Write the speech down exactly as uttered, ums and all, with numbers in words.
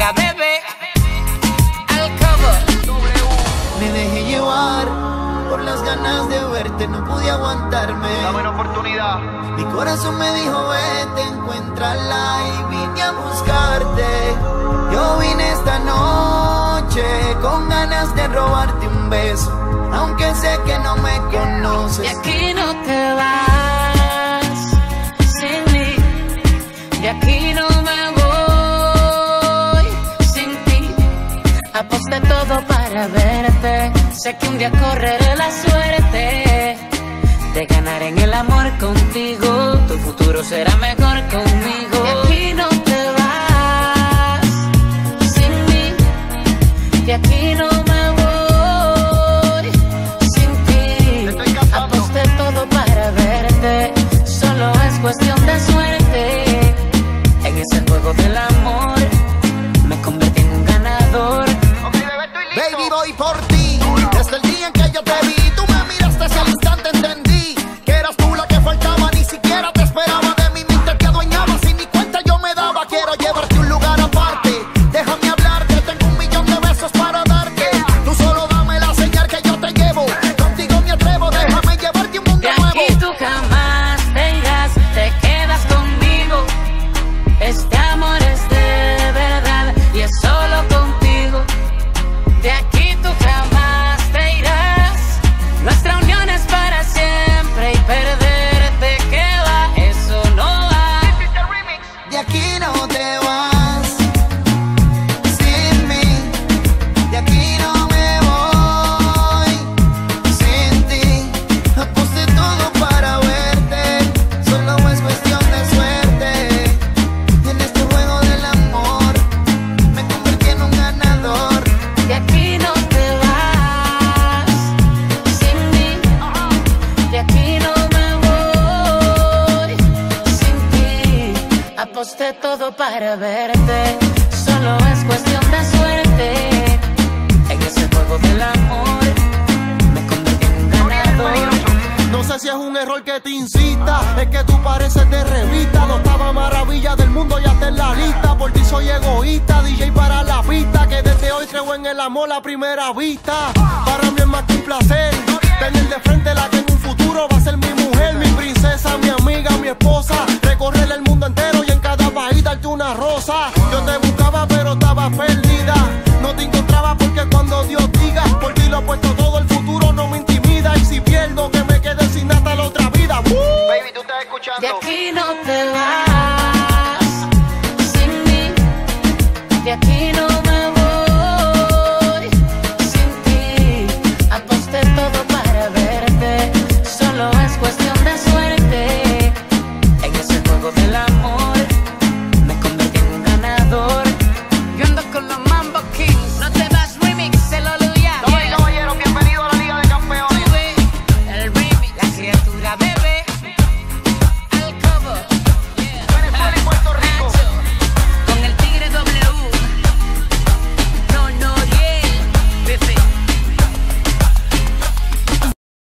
Mira, bebé, al cover. Me dejé llevar por las ganas de verte, no pude aguantarme. Dame una oportunidad. Mi corazón me dijo vete, encuéntrala y vine a buscarte. Yo vine esta noche con ganas de robarte un beso, aunque sé que no me conoces. Y aquí no te vas sin mí, y aquí no me voy sin ti. Aposté todo para verte, sé que un día correré la suerte de ganar en el amor contigo. Tu futuro será mejor conmigo. Y aquí no te vas sin mí, y aquí no me voy sin ti. Aposté todo para verte, solo es cuestión de suerte. En ese juego del amor me convertí en un ganador. Okay, bebé, estoy listo. Baby, voy por ti. Desde el día en que yo te vi, tú me miraste hacia el instante, entendí que eras tú la que faltaba. Ni siquiera te esperaba, de mi mente te adueñaba, sin ni cuenta yo me daba. Quiero llevarte a un lugar aparte, déjame hablarte, tengo un millón de besos para darte. Tú solo dame la señal que yo te llevo, contigo me atrevo, déjame llevarte a un mundo De nuevo. aquí tú jamás te irás, te quedas conmigo. Este amor es de verdad y es solo contigo. De aquí tú jamás te irás, nuestra unión es para siempre y perderte que va, eso no va. This is the remix. De aquí no te vas sin mí, de aquí no me voy sin ti. Aposté todo para verte, solo es cuestión de suerte. En este juego del amor me convertí en un ganador. De aquí no te vas sin mí, de aquí no me voy sin ti. Aposté todo para verte, solo es cuestión de suerte. En ese juego del amor me convertí en un ganador. No sé si es un error que te incita, es que tú pareces de revista. No estaba maravilla del mundo y hasta en la lista. Por ti soy egoísta, D J para la pista, que desde hoy creo en el amor a primera vista. Para mí es más que un placer tener de frente la que en un futuro va a ser mi mujer, mi princesa, mi amiga, mi esposa. Recorrer el mundo entero y en cada país darte una rosa. Yo te buscaba pero estaba perdida, no te encontraba porque cuando Dios diga por ti lo he puesto todo, el futuro no me intimida. Y si pierdo que me quede sin hasta la otra vida. ¡Uh! Baby, tú estás escuchando. De aquí no te vas sin mí, de aquí